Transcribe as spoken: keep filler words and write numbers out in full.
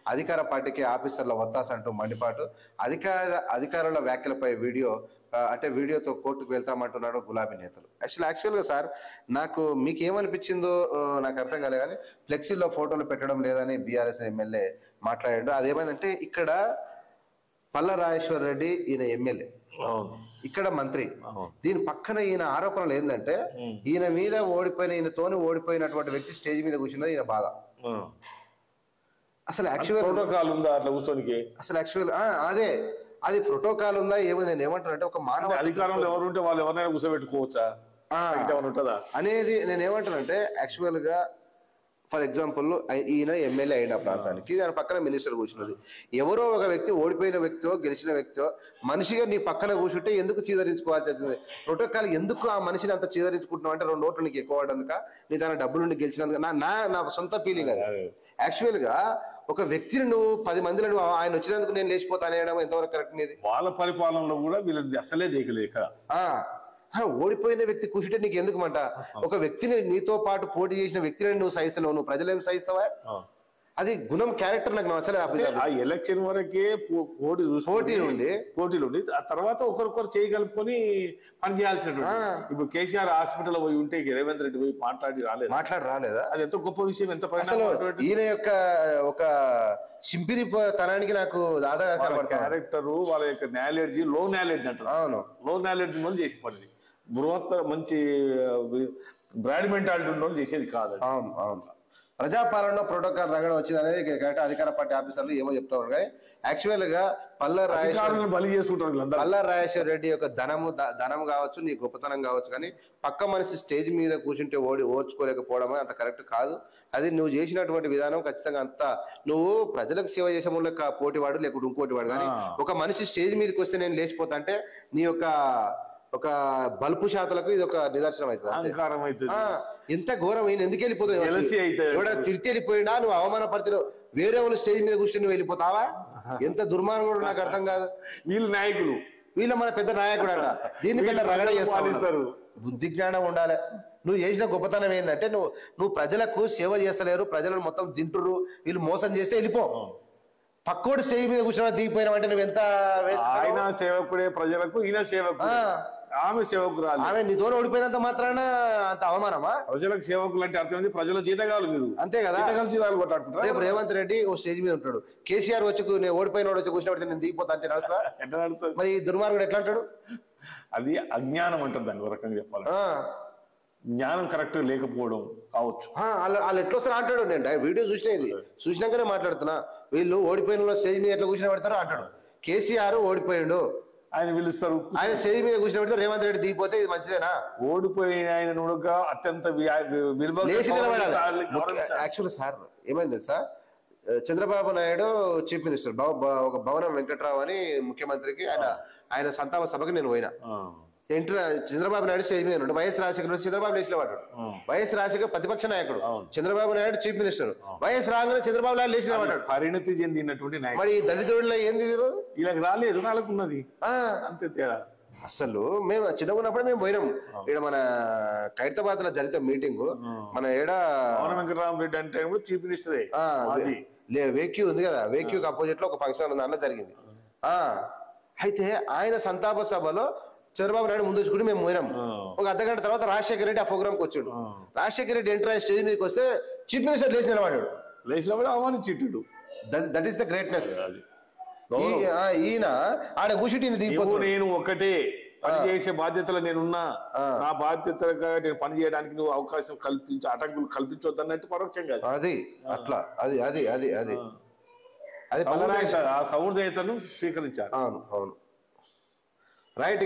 అధికార పార్టీకి ఆఫీసర్ల ఒత్తాస అంటూ మండిపాటు. అధికార అధికారుల వ్యాఖ్యలపై వీడియో అంటే వీడియోతో కోర్టుకు వెళ్తామంటున్నాడు గులాబీ నేతలు. యాక్చువల్ యాక్చువల్గా సార్ నాకు మీకు ఏమనిపించిందో నాకు అర్థం కాలే కానీ ఫ్లెక్సీలో ఫోటోలు పెట్టడం లేదని బీఆర్ఎస్ ఎమ్మెల్యే మాట్లాడాడు. అదేమైందంటే ఇక్కడ పల్ల రాజేశ్వర్ రెడ్డి ఈయన ఎమ్మెల్యే, ఇక్కడ మంత్రి. దీని పక్కన ఈయన ఆరోపణలు ఏంటంటే ఈయన మీద ఓడిపోయిన ఈయనతోని ఓడిపోయినటువంటి వ్యక్తి స్టేజ్ మీద కూర్చున్నది ఈయన బాధ. అసలు యాక్చువల్ ప్రోటోకాల్ ఉందా అట్లా కూర్చోనికి? అసలు యాక్చువల్ అదే అది ప్రోటోకాల్ ఉందా ఏమో నేను ఏమంటానంటే ఒక మానవ అధికారంలో ఎవరు ఉంటే వాళ్ళు ఎవరైనా కూర్చోబెట్టుకోవచ్చా ఉంటుందా అనేది నేను ఏమంటానంటే యాక్చువల్ గా ఫర్ ఎగ్జాంపుల్ ఈయన ఎమ్మెల్యే అయిన ప్రాంతానికి దాని పక్కన మినిస్టర్ కూర్చున్నది. ఎవరో ఒక వ్యక్తి ఓడిపోయిన వ్యక్తితో గెలిచిన వ్యక్తితో మనిషిగా నీ పక్కన కూర్చుంటే ఎందుకు చీదరించుకోవాల్సి వచ్చింది? ప్రోటోకాల్ ఎందుకు ఆ మనిషిని అంత చీదరించుకుంటున్నావు అంటే రెండు ఓట్లు నీకు ఎక్కువ పడ్డందుక నీ దాని డబ్బులు నుండి గెలిచినందుకు నా నా నా సొంత ఫీలింగ్ అది. యాక్చువల్ గా ఒక వ్యక్తిని నువ్వు పది మందిలో నువ్వు ఆయన వచ్చినందుకు నేను లేచిపోతా అనేయడం ఎంతవరకు కరెక్ట్? నీది వాళ్ళ పరిపాలనలో కూడా వీళ్ళది అసలే దేకలేక ఓడిపోయిన వ్యక్తి కూర్చుంటే నీకు ఎందుకు మంట? ఒక వ్యక్తిని నీతో పాటు పోటీ చేసిన వ్యక్తిని నువ్వు సహిస్తావు, నువ్వు ప్రజలు ఏం సహిస్తావా? అది గుణం క్యారెక్టర్ నాకు నచ్చలేదు. ఆ ఎలక్షన్ వరకే పోటీ పోటీ నుండి పోటీ నుండి ఆ తర్వాత ఒకరికొకరు చేయగలుపుకొని పని చేయాల్సినటువంటి. ఇప్పుడు కేసీఆర్ హాస్పిటల్ పోయి ఉంటే రేవంత్ రెడ్డి పోయి మాట్లాడి రాలేదు మాట్లాడి రాలేదా? అది ఎంత గొప్ప విషయం, ఎంత ఈయన యొక్క ఒక సింపిరి తనానికి నాకు దాదాపు క్యారెక్టర్ వాళ్ళ యొక్క నాలెడ్జి లో నాలెడ్జ్ అంటారు. అవును, లో నాలెడ్జ్ వల్ల చేసి పడింది. బృహత్తర మంచి బ్రాడ్ మెంటాలిటీ ఉన్న వాళ్ళు చేసేది కాదు. అవును అవును ప్రజాపాలనలో ప్రోటోకాల్ రగడ వచ్చింది అనేది కరెక్ట్. అధికార పార్టీ ఆఫీసర్లు ఏమో చెప్తా ఉన్నారు కానీ యాక్చువల్ గా పల్ల రాజేశ్వర బలి చేసుకుంటారు. పల్ల రాజేశ్వర రెడ్డి యొక్క ధనము ధనం కావచ్చు, నీ గొప్పతనం కావచ్చు, కానీ పక్క మనిషి స్టేజ్ మీద కూర్చుంటే ఓడి ఓర్చుకోలేకపోవడం అంత కరెక్ట్ కాదు. అది నువ్వు చేసినటువంటి విధానం ఖచ్చితంగా అంత నువ్వు ప్రజలకు సేవ చేసే మూల పోటీవాడు లేకుంటే ఇంకోటి వాడు. కానీ ఒక మనిషి స్టేజ్ మీదకి వస్తే నేను లేచిపోతా అంటే నీ యొక్క ఒక బల్పు శాతలకు ఇది ఒక నిదర్శనం అవుతుంది. ఎంత ఘోరం ఈయన ఎందుకు వెళ్ళిపోతుంది? ఎవడ తిడితే వెళ్ళిపోయినా నువ్వు అవమానపడుతున్నావు, వేరే వాళ్ళు స్టేజ్ మీద కూర్చొని నువ్వు వెళ్ళిపోతావా? ఎంత దుర్మార్గుడు నాకు అర్థం కాదు. వీళ్ళు నాయకులు, వీళ్ళ మన పెద్ద నాయకుడు అంట, దీన్ని పెద్ద రగడ చేస్తారు. బుద్ధి జ్ఞానం ఉండాలి. నువ్వు చేసిన గొప్పతనం ఏంటంటే నువ్వు నువ్వు ప్రజలకు సేవ చేస్తలేరు, ప్రజలను మొత్తం తింటుర్రు, వీళ్ళు మోసం చేస్తే వెళ్ళిపో. పక్కోడు స్టేజ్ మీద కూర్చోవడం దిగిపోయినా అంటే నువ్వు ఎంత ఆయన సేవకుడే ప్రజలకు, ఈయన సేవకు, ఆమె సేవకురాలు. ఆమె నీతో ఓడిపోయినంత మాత్రాన అంత అవమానమా? ప్రజలకు సేవకులు అంటే అర్థమైంది ప్రజల జీతగాలు మీరు, అంతే కదా. జీతాలు కొట్టాడుకుంటారు. రేపు రేవంత్ రెడ్డి ఓ స్టేజ్ మీద ఉంటాడు, కేసీఆర్ వచ్చి నేను ఓడిపోయిన వాడు వచ్చి కూర్చున్నప్పుడు నేను దిగిపోతా అంటే నడుస్తా? ఎట్లా నడుస్తుంది? మరి దుర్మార్గుడు ఎట్లా అంటాడు? అది అజ్ఞానం అంటారు దాన్ని, ఒక రకంగా చెప్పాలి. జ్ఞానం కరెక్ట్ లేకపోవడం కావచ్చు. వాళ్ళు ఎట్లా వస్తారా అంటాడు. నేను వీడియో చూసినా, ఇది చూసినాకనే మాట్లాడుతున్నా. వీళ్ళు ఓడిపోయిన స్టేజ్ మీద ఎట్లా కూర్చొని పెడతారో అంటాడు. కేసీఆర్ ఓడిపోయిండు, ఆయన పిలుస్తారు, ఆయన స్టేజ్ మీద కూర్చొని పెడతారు. రేవంత్ రెడ్డి దిగిపోతే ఇది మంచిదేనా? ఓడిపోయిన ఆయన నుడక అత్యంత యాక్చువల్ సార్ ఏమైంది తెలుసా, చంద్రబాబు నాయుడు చీఫ్ మినిస్టర్, ఒక భవనం వెంకట్రావు అని ముఖ్యమంత్రికి ఆయన ఆయన సంతాప సభకి నేను పోయినా. ఎంటర్ చంద్రబాబు నాయుడు స్టేజ్ మీద ఉన్నాడు, వైఎస్ రాజశేఖర్ చంద్రబాబు లేచిన వాడు. వైఎస్ రాజశేఖర్ ప్రతిపక్ష నాయకుడు, చంద్రబాబు నాయుడు చీఫ్ మినిస్టర్. వైఎస్ రాగానే చంద్రబాబు నాయుడు లేచిన వాడు. పరిణతి చెందినటువంటి మరి దళితుడిలో ఏంది వీళ్ళకి రాలేదు, వాళ్ళకు ఉన్నది అంతే తేడా. అసలు మేము చిన్నగా ఉన్నప్పుడు మేము పోయినాం. ఇక్కడ మన ఖైరతాబాద్ లో జరిగితే మీటింగ్, మన ఏడ వెంకటరామరెడ్డి అంటే చీఫ్ మినిస్టర్ వేక్యూ ఉంది కదా, వేక్యూకి అపోజిట్ లో ఒక ఫంక్షన్ దాంట్లో జరిగింది. ఆ అయితే ఆయన సంతాప సభలో చంద్రబాబు నాయుడు ముందు వచ్చుకుంటే మేము పోయినాం. ఒక అర్ధ గంట తర్వాత రాజశేఖర రెడ్డి ఆ ప్రోగ్రామ్కి వచ్చాడు. రాజశేఖర రెడ్డి ఎంటర్ అయ్యే స్టేజ్ మీదకి వస్తే చీఫ్ మినిస్టర్ లేచి నిలబడ్డాడు. లేచినప్పుడు అవమానించిట్టు. That is the greatness. ఈయన ఆడ కూర్చుంటే దిగిపోతాడు. నేను ఒకటే పని చేసే బాధ్యతలు నేనున్నా, నా బాధ్యతగా నేను పని చేయడానికి నువ్వు అవకాశం కల్పించు, అటంకులు కల్పించవద్దు అన్నట్టు పరోక్షంగా అది అట్లా అది అది అది అది అది ఆ సౌహృదయతను స్వీకరించారు. అవును అవును రైట్.